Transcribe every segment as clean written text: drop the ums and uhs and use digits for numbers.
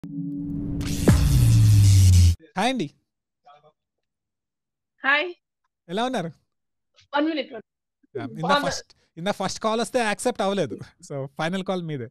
Hi అండి. Hi. ఎలా ఉన్నారు? 1 మినిట్. ఇందా ఫస్ట్ కాల్ వస్తే యాక్సెప్ట్ అవ్వలేదు. సో ఫైనల్ కాల్ మీదే.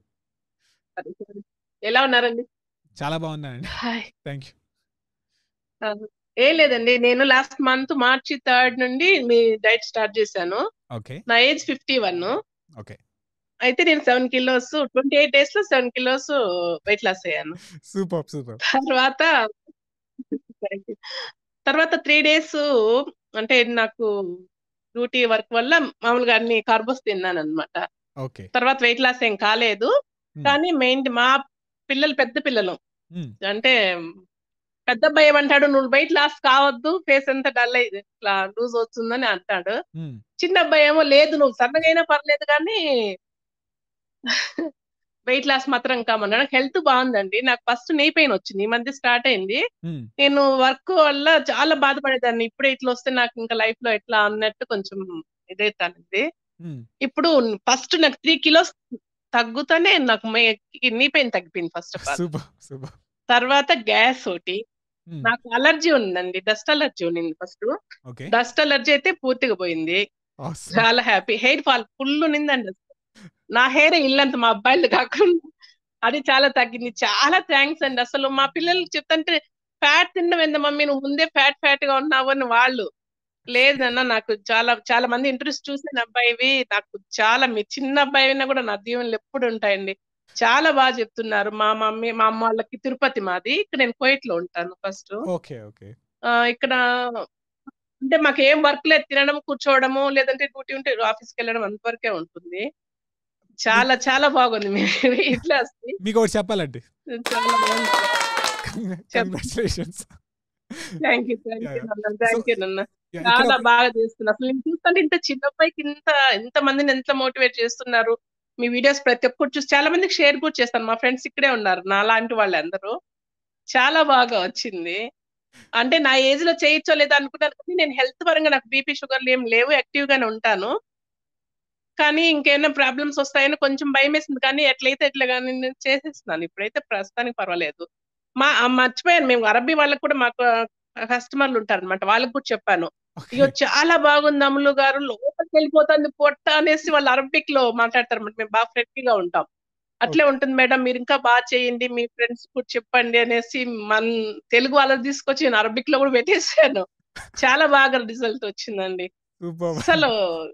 ఎలా ఉన్నారండి? చాలా బాగున్నానండి. హాయ్. Thank you. ఏం లేదండి. నేను లాస్ట్ మంత్ మార్చి 3 నుండి మీ డైట్ స్టార్ట్ చేశాను. ఓకే. నా ఏజ్ 51. ఓకే. అయితే నేను 7 కిలోస్ 28 డేస్ లో 7 కిలోస్ వెయిట్ లాస్ అయ్యాను. సూపర్. తర్వాత థాంక్ యూ. తర్వాత 3 డేస్ అంటే నాకు డ్యూటీ వర్క్ వల్ల మామూలుగా అన్ని కార్బోస్ తిన్నానన్నమాట. ఓకే. తర్వాత వెయిట్ లాస్ ఏం కాలేదు. కానీ మా పిల్లలు పెద్ద పిల్లలు. అంటే పెద్ద అబ్బాయి ఏమంటాడు, నువ్వు వెయిట్ లాస్ కావద్దు, ఫేస్ అంతా డల్ ఇట్లా లూజ్ అవుతుందని అంటాడు. చిన్న అబ్బాయి ఏమో లేదు నువ్వు సన్నగా అయినా పర్లేదు కానీ వెయిట్ లాస్ మాత్రం కామన్నాడు. హెల్త్ బాగుందండి. నాకు ఫస్ట్ నీ పెయిన్ వచ్చింది, ఈ మధ్య స్టార్ట్ అయింది. నేను వర్క్ వల్ల చాలా బాధపడేదాన్ని. ఇప్పుడే ఇట్లా వస్తే నాకు ఇంకా లైఫ్ లో ఎట్లా అన్నట్టు కొంచెం ఇదైతానండి. ఇప్పుడు ఫస్ట్ నాకు 3 కిలోస్ తగ్గుతానే నాకు నీ పెయిన్ తగ్గిపోయింది ఫస్ట్ ఆఫ్ ఆల్. తర్వాత గ్యాస్ ఒకటి, నాకు అలర్జీ ఉందండి, డస్ట్ అలర్జీ ఉండింది ఫస్ట్. డస్ట్ అలర్జీ అయితే పూర్తిగా పోయింది. చాలా హ్యాపీ. హెయిర్ ఫాల్ ఫుల్ ఉన్నిందండి. నా హెయిర్ ఇల్లంత మా అబ్బాయిలు కాకుండా అది చాలా తగ్గింది. చాలా థ్యాంక్స్ అండి. అసలు మా పిల్లలకి చెప్తుంటే ఫ్యాట్ తినడం ఎంత మమ్మీ, నువ్వు ముందే ఫ్యాట్ గా ఉన్నావు అని వాళ్ళు. లేదన్నా నాకు చాలా మంది ఇంట్రెస్ట్ చూసిన అబ్బాయివి, నాకు చాలా మీ చిన్న అబ్బాయినా కూడా నా దీవెనలు ఎప్పుడు ఉంటాయండి. చాలా బాగా చెప్తున్నారు. మా అమ్మ వాళ్ళకి తిరుపతి మాది. ఇక్కడ నేను కోయిట్ లో ఉంటాను ఫస్ట్. ఇక్కడ అంటే మాకు ఏం వర్క్ లేదు, తినడం కూర్చోవడము, లేదంటే డ్యూటీ ఉంటే ఆఫీస్కి వెళ్ళడం అంతవరకే ఉంటుంది. చాలా చాలా బాగుంది మీ ఇట్లా. మీకు ఒకటి చెప్పాలండి. చాలా బాగుంది. కంగ్రాచులేషన్స్. థ్యాంక్ యూ నాన్న. చాలా బాగా చేస్తున్నారు. అసలు నేను చూస్తుంటే ఇంత చిన్న అబ్బాయికి ఇంత మందిని ఎంత మోటివేట్ చేస్తున్నారు. మీ వీడియోస్ ప్రతి ఒక్కరు చూసి చాలా మందికి షేర్ కూడా చేస్తాను. మా ఫ్రెండ్స్ ఇక్కడే ఉన్నారు, నా లాంటి వాళ్ళు అందరూ. చాలా బాగా వచ్చింది. అంటే నా ఏజ్ లో చేయొచ్చో లేదా అనుకున్నాను, కానీ నేను హెల్త్ పరంగా నాకు బీపీ షుగర్లు ఏం లేవు, యాక్టివ్ గానే ఉంటాను. కానీ ఇంకేమైనా ప్రాబ్లమ్స్ వస్తాయని కొంచెం భయం వేసింది. కానీ ఎట్లయితే ఎట్లా కానీ నేను చేసేస్తున్నాను. ఇప్పుడైతే ప్రస్తుతానికి పర్వాలేదు. మర్చిపోయాను, మేము అరబ్బీ వాళ్ళకు కూడా మాకు కస్టమర్లు ఉంటారు అనమాట, వాళ్ళకి కూడా చెప్పాను. అయ్యో చాలా బాగుంది అమ్ములు గారు, లోపలికి వెళ్ళిపోతుంది పొట్ట అనేసి వాళ్ళు అరబిక్ లో మాట్లాడతారు అనమాట. మేము బాగా ఫ్రెండ్లీ గా ఉంటాం. అట్లే ఉంటుంది మేడం, మీరు ఇంకా బాగా చేయండి, మీ ఫ్రెండ్స్ కూడా చెప్పండి అనేసి మన తెలుగు వాళ్ళని తీసుకొచ్చి నేను అరబిక్ లో కూడా పెట్టేశాను. చాలా బాగా రిజల్ట్ వచ్చిందండి. అసలు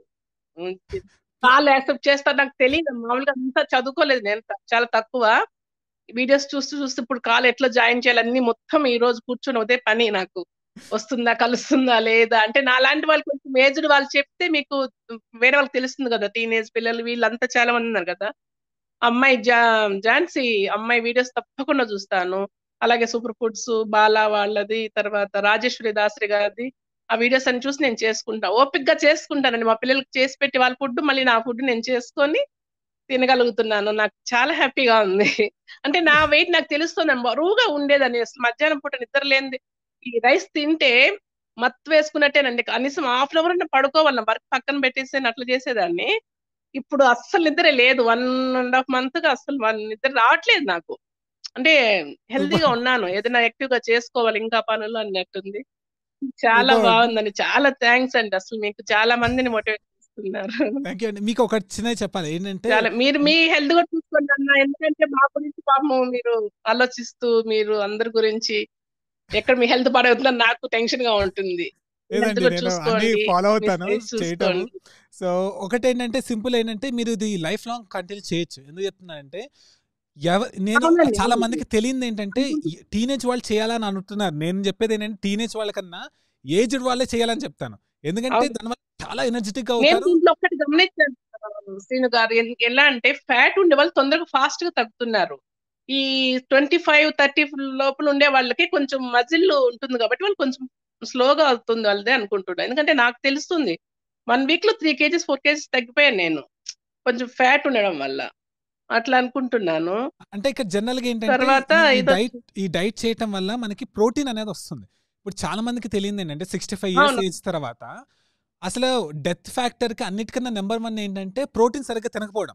వాళ్ళు యాక్సెప్ట్ చేస్తారు నాకు తెలియదు. మామూలుగా అంతా చదువుకోలేదు నేను, చాలా తక్కువ. వీడియోస్ చూస్తూ ఇప్పుడు కాల్ ఎట్లా జాయిన్ చేయాలన్నీ మొత్తం ఈ రోజు కూర్చొని అదే పని నాకు. వస్తుందా, కలుస్తుందా లేదా అంటే, నా లాంటి వాళ్ళు కొంచెం ఏజ్డ్ వాళ్ళు చెప్తే మీకు వేరే వాళ్ళకి తెలుస్తుంది కదా. టీనేజ్ పిల్లలు వీళ్ళంతా చాలా మంది ఉన్నారు కదా. అమ్మాయి ఝాన్సీ అమ్మాయి వీడియోస్ తప్పకుండా చూస్తాను. అలాగే సూపర్ ఫుడ్స్ బాలా వాళ్ళది, తర్వాత రాజేశ్వరి దాసరి గారిది, ఆ వీడియోస్ అని చూసి నేను చేసుకుంటా, ఓపిక్ గా చేసుకుంటానండి. మా పిల్లలకి చేసి పెట్టి వాళ్ళ ఫుడ్ మళ్ళీ నా ఫుడ్ నేను చేసుకొని తినగలుగుతున్నాను. నాకు చాలా హ్యాపీగా ఉంది. అంటే నా వెయిట్ నాకు తెలుస్తుంది. బరువుగా ఉండేదని, మధ్యాహ్నం పూట నిద్ర లేనిది ఈ రైస్ తింటే మత్తు వేసుకున్నట్టేనండి. కనీసం హాఫ్ అన్ అవర్ అంటే పడుకోవాలన్న, వర్క్ పక్కన పెట్టేసి అట్లా చేసేదాన్ని. ఇప్పుడు అస్సలు నిద్ర లేదు. 1.5 month గా అస్సలు నిద్ర రావట్లేదు నాకు. అంటే హెల్దీగా ఉన్నాను, ఏదైనా యాక్టివ్ గా చేసుకోవాలి ఇంకా పనులు అన్నట్టుంది. చాలా బాగుందండి. చాలా థ్యాంక్స్ అండి. అసలు మీకు చాలా మందిని మోటివేట్ చేస్తున్నారు. మీకు ఒక చిన్నది చెప్పాలి ఏంటంటే, మీరు మీ హెల్త్ కూడా చూసుకోండి అన్న. ఎందుకంటే మా గురించి పాపం మీరు ఆలోచిస్తూ, మీరు అందరి గురించి ఎక్కడ మీ హెల్త్ పాడవుతుందని నాకు టెన్షన్ గా ఉంటుంది. ఫాలో అవుతాను చేయటం. సో ఒకటి ఏంటంటే సింపుల్ ఏంటంటే, మీరు ఇది లైఫ్ లాంగ్ కంటిన్యూ చేయొచ్చు. ఎందుకు చెప్తున్నానంటే, నేను చాలా మందికి తెలియదు ఏంటంటే, టీనేజ్ వాళ్ళు చేయాలని అనుకుంటున్నారు. నేను చెప్పేది ఏంటంటే, టీనేజ్ వాళ్ళకన్నా ఏజ్డ్ వాళ్ళే చేయాలని చెప్తాను. ఎందుకంటే దానివల్ల చాలా ఎనర్జెటిక్ గా అవుతారు. దీంట్లో ఒక్కటి గమనించాను శ్రీను గారు, ఎలా అంటే ఫ్యాట్ ఉండే వాళ్ళు తొందరగా ఫాస్ట్ గా తగ్గుతున్నారు. ఈ 25-30 లోపల ఉండే వాళ్ళకి కొంచెం మజిల్ ఉంటుంది కాబట్టి వాళ్ళు కొంచెం స్లోగా అవుతుంది వాళ్ళదే అనుకుంటున్నాను. ఎందుకంటే నాకు తెలుస్తుంది 1 week లో 3 kgs 4 kgs తగ్గిపోయాను నేను, కొంచెం ఫ్యాట్ ఉండడం వల్ల. అట్లా అనుకుంటున్నాను. అంటే ఇక్కడ జనరల్ గా ఏంటంటే, ఈ డైట్ చేయటం వల్ల మనకి ప్రోటీన్ అనేది వస్తుంది. ఇప్పుడు చాలా మందికి తెలియదు ఏంటంటే, 65 years ఏజ్ తర్వాత అసలు డెత్ ఫ్యాక్టర్ కి అన్నిటికన్నా నెంబర్ 1 ఏంటంటే ప్రోటీన్ సరిగ్గా తినకపోవడం.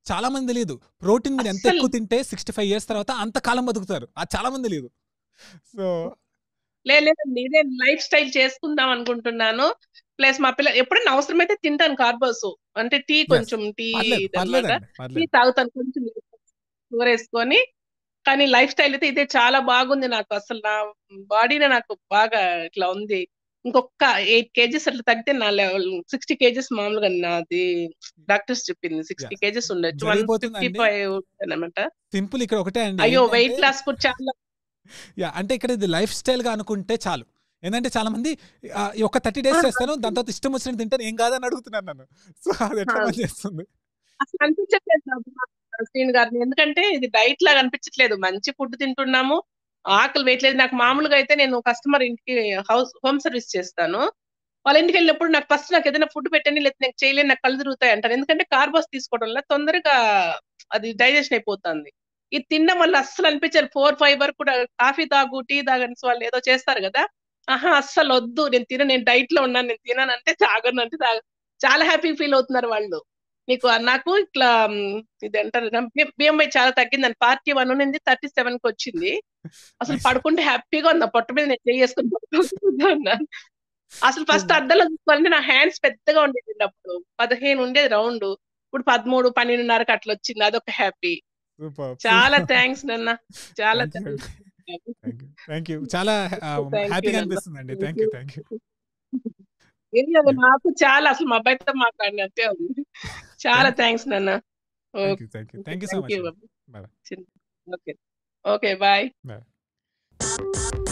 చాలా మంది తెలియదు. ప్రోటీన్ మీరు ఎంత ఎక్కువ తింటే 65 ఇయర్స్ తర్వాత అంత కాలం బతుకుతారు. అది చాలా మంది తెలియదు. సో లేదండి, ఇదే లైఫ్ స్టైల్ చేసుకుందాం అనుకుంటున్నాను. ప్లస్ మా పిల్ల ఎప్పుడైనా అవసరమైతే తింటాను కార్బోస్, అంటే టీ, కొంచెం టీ అనమాట, టీ తాగుతాను కొంచెం వేసుకొని. కానీ లైఫ్ స్టైల్ అయితే ఇదే చాలా బాగుంది నాకు. అసలు నా బాడీనే నాకు బాగా ఇట్లా ఉంది. ఇంకొక 8 kgs అట్లా తగ్గితే నా లెవెల్ 60 kgs మామూలుగా నాది డాక్టర్స్ చెప్పింది 60 kgs ఉండొచ్చు. 155 అనమాట. సింపుల్ ఇక్కడ ఒకటే అండి. అయ్యో వెయిట్ లాస్ కూడా చాలా. అంటే ఇక్కడ ఇది లైఫ్ స్టైల్ గా అనుకుంటే చాలు. ఏంటంటే చాలా మంది ఒక 30 days చేస్తాను, దాని తర్వాత ఇష్టం వచ్చినట్టు తింటాను, ఏం కాదని అడుగుతున్నాను నన్ను. సో అది ఎట్లా పనిచేస్తుంది? అసలు అనిపించట్లేదు శ్రీను గారిని, ఎందుకంటే ఇది డైట్ లాగా అనిపించట్లేదు. మంచి ఫుడ్ తింటున్నాము, ఆకలి వేయట్లేదు. నాకు మామూలుగా అయితే నేను కస్టమర్ ఇంటికి హోమ్ సర్వీస్ చేస్తాను. వాళ్ళ ఇంటికి వెళ్ళినప్పుడు నాకు ఫస్ట్ నాకు ఏదైనా ఫుడ్ పెట్టండి, లేకపోతే నాకు చేయలేని, నాకు కళ్ళు తిరుగుతాయి అంటారు. ఎందుకంటే కార్బోస్ తీసుకోవడం వల్ల తొందరగా అది డైజెషన్ అయిపోతుంది. ఇది తినడం వల్ల అస్సలు అనిపించారు. 4-5 వరకు కూడా కాఫీ తాగు, టీ తాగని వాళ్ళు ఏదో చేస్తారు కదా, ఆహా అస్సలు వద్దు, నేను డైట్ లో ఉన్నాను, నేను తినను అంటే తాగను అంటే చాలా హ్యాపీ ఫీల్ అవుతున్నారు వాళ్ళు. నాకు ఇట్లా ఇది అంటారు బిఎంఐ చాలా తగ్గిందని. పార్టీ 1 నుండి 37 కి వచ్చింది. అసలు పడుకుంటే హ్యాపీగా ఉన్నా, పొట్ట మీద నేను చేసుకుని అసలు ఫస్ట్ అద్దంలో చూసుకోవాలంటే నా హ్యాండ్స్ పెద్దగా ఉండేది. అప్పుడు 15 ఉండేది రౌండ్, ఇప్పుడు 13, 12.5కి అట్లా వచ్చింది. అదొక హ్యాపీ. చాలా థ్యాంక్స్ నాన్న, చాలా థ్యాంక్ యూ. చాలా హ్యాపీగా అనిపిస్తుందండి. Thank you. నాకు చాలా, అసలు మా అబ్బాయితో మాట్లాడినట్టే ఉంది. చాలా థ్యాంక్స్ నాన్న. Thank you so much. Okay bye.